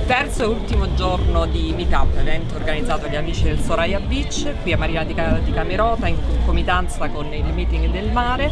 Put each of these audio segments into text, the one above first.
Terzo e ultimo giorno di Meetup, evento organizzato dagli amici del Soraya Beach, qui a Marina di Camerota, in concomitanza con il meeting del mare.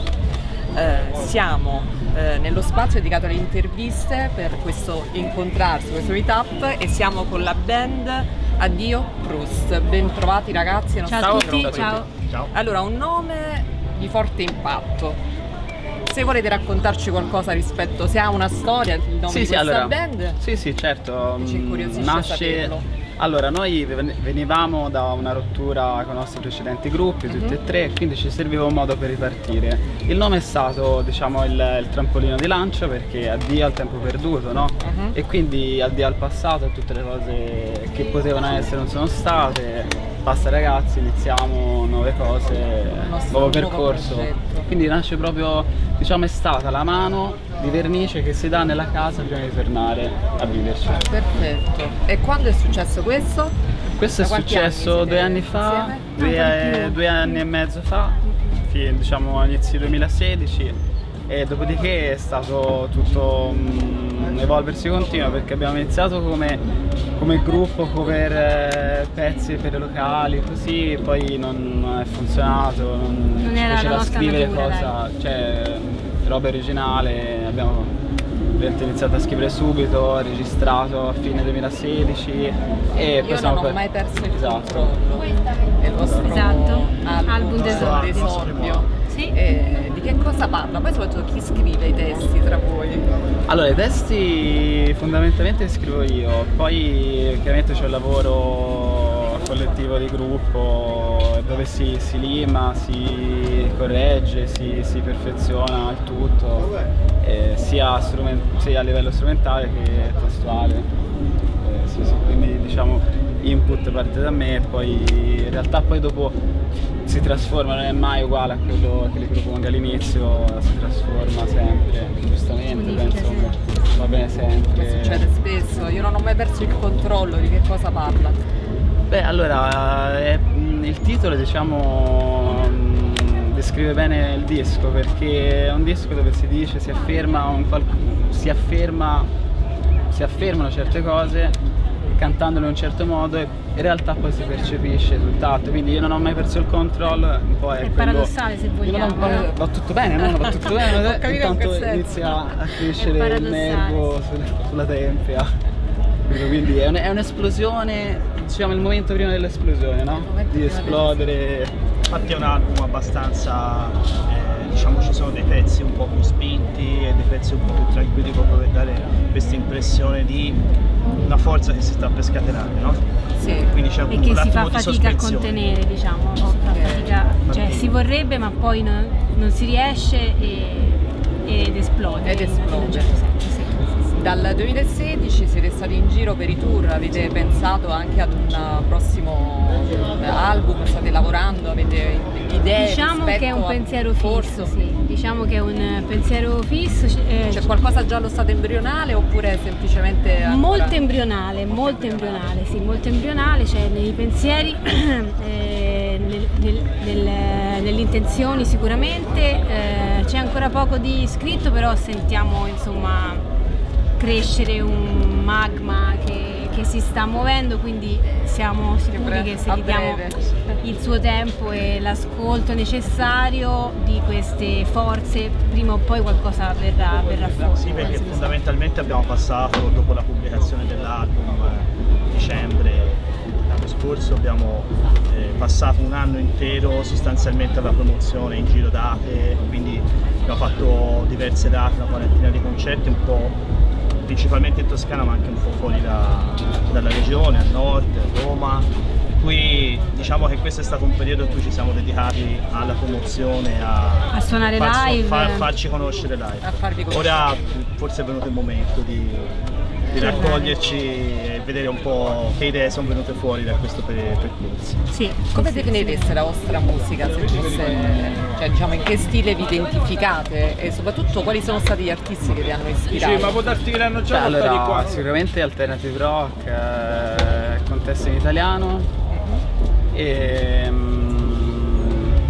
Siamo nello spazio dedicato alle interviste per questo incontrarsi, questo Meetup, e siamo con la band Addio Proust. Ben trovati ragazzi. Ciao a tutti, ciao. Allora, un nome di forte impatto. Se volete raccontarci qualcosa rispetto, se ha una storia il nome di questa band? Sì, certo. Ci incuriosisce saperlo. Allora, noi venivamo da una rottura con i nostri precedenti gruppi, tutti e tre, quindi ci serviva un modo per ripartire. Il nome è stato, diciamo, il trampolino di lancio, perché addio al tempo perduto, no? E quindi addio al passato, a tutte le cose che potevano essere non sono state. Basta ragazzi, iniziamo nuove cose, nuovo percorso. Quindi nasce proprio, diciamo, è stata la mano di vernice che si dà nella casa prima di tornare a viverci. Perfetto. E quando è successo questo? Questo è successo 2 anni fa, 2 anni e mezzo fa, diciamo all'inizio 2016, e dopodiché è stato tutto un evolversi continuo, perché abbiamo iniziato come gruppo, cover pezzi per i locali, così, poi non è funzionato, non ci piaceva scrivere cosa, cioè roba originale, abbiamo iniziato a scrivere subito, registrato a fine 2016 e io non ho mai perso il controllo. È il vostro album d'esordio. Sì. Di che cosa parla? Poi soprattutto chi scrive i testi tra voi? Allora, i testi fondamentalmente scrivo io, poi chiaramente c'è un lavoro collettivo di gruppo dove si lima, si corregge, si perfeziona il tutto, sia a livello strumentale che testuale. Quindi diciamo input parte da me e poi in realtà poi dopo si trasforma, non è mai uguale a quello che li propongo all'inizio, si trasforma sempre, giustamente, penso va bene sempre. Succede spesso, io non ho mai perso il controllo. Di che cosa parla? Beh, allora, il titolo, diciamo, descrive bene il disco, perché è un disco dove si dice, si affermano certe cose cantandolo in un certo modo e in realtà poi si percepisce tutt'altro, quindi io non ho mai perso il controllo, un po' è paradossale se vogliamo. Va tutto bene, no? Va tutto bene, intanto inizia a crescere il nervo sulla tempia, quindi è un'esplosione, diciamo il momento prima dell'esplosione, no? Di esplodere. Infatti è un album abbastanza, diciamo ci sono dei pezzi un po' più spinti e dei pezzi un po' più tranquilli, proprio per dare questa impressione di una forza che si sta per scatenare, no? Sì. Quindi c'è e che si fa fatica a contenere, diciamo, cioè si vorrebbe ma poi non si riesce ed esplode. In un certo senso, sì. Dal 2016 siete stati in giro per i tour, avete pensato anche ad un prossimo album, state lavorando, avete idee? Diciamo che è un pensiero fisso, sì. Diciamo che è un pensiero fisso. C'è qualcosa già allo stato embrionale oppure semplicemente ancora... Molto embrionale, sì, molto embrionale, cioè nei pensieri, nelle intenzioni sicuramente, c'è ancora poco di scritto, però sentiamo insomma crescere un magma che si sta muovendo, quindi siamo sicuri che se gli diamo il suo tempo e l'ascolto necessario di queste forze, prima o poi qualcosa verrà fuori. Sì, perché fondamentalmente abbiamo passato, dopo la pubblicazione dell'album dicembre l'anno scorso, abbiamo passato un anno intero sostanzialmente alla promozione in giro date, quindi abbiamo fatto diverse date, una quarantina di concerti, un po' principalmente in Toscana ma anche un po' fuori dalla regione, al nord, Roma. Qui diciamo che questo è stato un periodo in cui ci siamo dedicati alla promozione, a suonare live, farci conoscere live. Ora forse è venuto il momento di raccoglierci e vedere un po' che idee sono venute fuori da questo percorso. Sì. Come definireste la vostra musica? Se fosse, cioè, diciamo, in che stile vi identificate e soprattutto quali sono stati gli artisti che vi hanno ispirato? Sì, ma può darti che l'hanno già allora, di qua. Sicuramente alternative rock, contesto in italiano e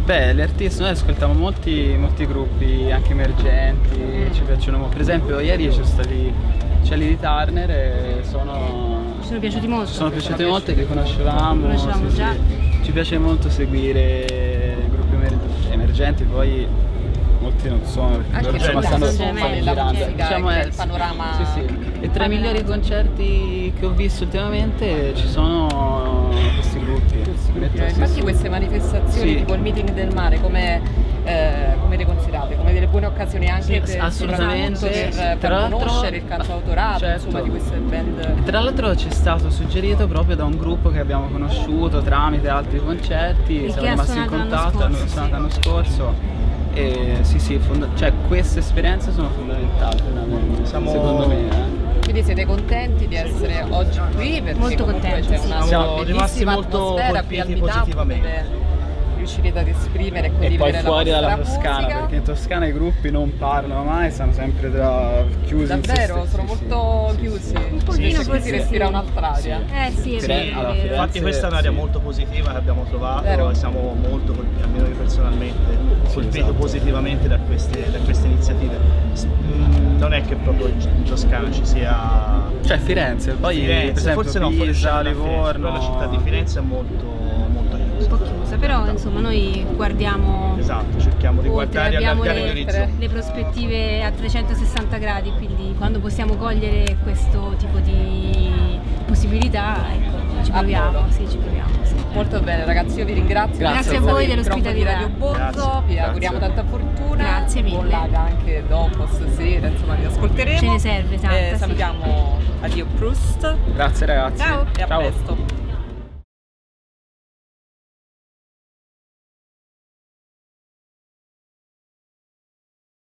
Beh, gli artisti, noi ascoltiamo molti gruppi anche emergenti, ci piacciono molto. Per esempio ieri ci sono stati Cieli di Turner e Ci sono piaciuti molto. sono piaciuti molto, li conoscevamo, già. Ci piace molto seguire gruppi emergenti, poi molti non sono, perché Anche loro per stanno la stanno musica, girando. diciamo il panorama. E tra i migliori concerti che ho visto ultimamente ci sono questi gruppi. Infatti queste manifestazioni tipo il meeting del mare come le considerate? Come delle buone occasioni anche per, assolutamente, per conoscere il cantautorato, certo. insomma, di queste band. E tra l'altro ci è stato suggerito proprio da un gruppo che abbiamo conosciuto tramite altri concerti, siamo rimasti in contatto, hanno suonato l'anno scorso. E cioè queste esperienze sono fondamentali secondo me. Quindi siete contenti di essere oggi qui? Perché Molto comunque contenti, c'è sì. una Siamo rimasti bellissima molto atmosfera qui al colpiti meetup positivamente. dove riuscirete ad esprimere e E poi condividere fuori la dalla vostra Toscana, musica. perché in Toscana i gruppi non parlano mai, stanno sempre chiusi in se Davvero, stessi, sono molto chiusi. Un pochino Qui forse si respira un'altra aria. Sì, è vero, Allora, è vero. Infatti questa è un'area molto positiva che abbiamo trovato, Vero. e siamo molto colpiti, almeno io personalmente, colpito esatto. positivamente da queste iniziative. Non è che proprio in Toscana ci sia... Cioè Firenze, poi per esempio forse no, fuori Pisa, c'è la Firenze, Livorno. però la città di Firenze è molto chiusa. Un po' chiusa, però insomma noi guardiamo Esatto, cerchiamo di oltre, guardare e abbiamo allargare gli orizzonti. le prospettive a 360 gradi, quindi quando possiamo cogliere questo tipo di possibilità, ecco, ci proviamo, modo. sì, ci proviamo. Sì. Molto bene ragazzi, io vi ringrazio. Grazie a voi dell'ospitalità. Radio Bozzo, vi auguriamo tanta fortuna. Grazie mille. Buon live anche dopo stasera, insomma vi ascolteremo. Ce ne serve tanta, sì. Salutiamo Addio Proust. Grazie ragazzi. Ciao. E a presto.